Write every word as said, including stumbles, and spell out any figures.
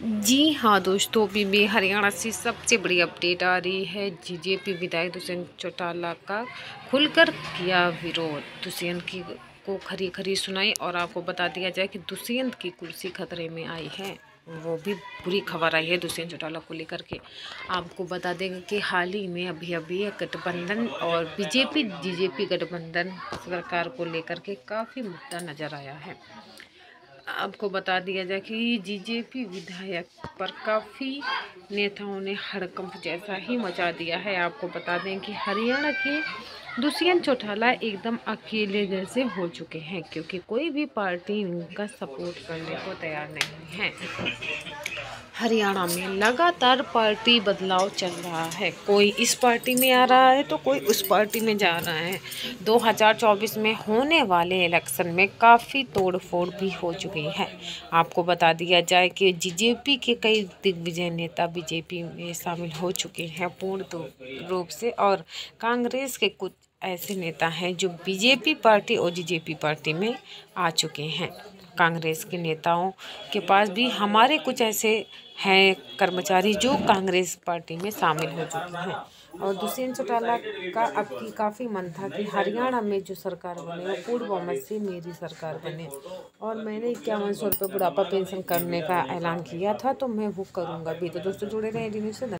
जी हाँ दोस्तों, अभी भी हरियाणा से सबसे बड़ी अपडेट आ रही है। बीजेपी विधायक दुष्यंत चौटाला का खुलकर किया विरोध। दुष्यंत की को खरी खरी सुनाई और आपको बता दिया जाए कि दुष्यंत की कुर्सी खतरे में आई है। वो भी बुरी खबर आई है दुष्यंत चौटाला को लेकर के। आपको बता देंगे कि हाल ही में अभी अभी गठबंधन और बीजेपी बीजेपी गठबंधन सरकार को लेकर के काफ़ी मुद्दा नज़र आया है। आपको बता दिया जाए कि बीजेपी विधायक पर काफ़ी नेताओं ने हड़कंप जैसा ही मचा दिया है। आपको बता दें कि हरियाणा के दुष्यंत चौटाला एकदम अकेले जैसे हो चुके हैं, क्योंकि कोई भी पार्टी उनका सपोर्ट करने को तैयार नहीं है। हरियाणा में लगातार पार्टी बदलाव चल रहा है। कोई इस पार्टी में आ रहा है तो कोई उस पार्टी में जा रहा है। दो हज़ार चौबीस में होने वाले इलेक्शन में काफ़ी तोड़फोड़ भी हो चुकी है। आपको बता दिया जाए कि बीजेपी के कई दिग्विजय नेता बीजेपी में शामिल हो चुके हैं पूर्ण रूप से, और कांग्रेस के कुछ ऐसे नेता हैं जो बीजेपी पार्टी और बीजेपी पार्टी में आ चुके हैं। कांग्रेस के नेताओं के पास भी हमारे कुछ ऐसे हैं कर्मचारी जो कांग्रेस पार्टी में शामिल हो चुके हैं। और दुष्यंत चौटाला का अब की काफ़ी मन था कि हरियाणा में जो सरकार बने वो पूर्ण बहुमत से मेरी सरकार बने, और मैंने इक्यावन सौ रुपये बुढ़ापा पेंशन करने का ऐलान किया था, तो मैं वो करूँगा भी। तो दोस्तों जुड़े रहें डी न्यूज़ से।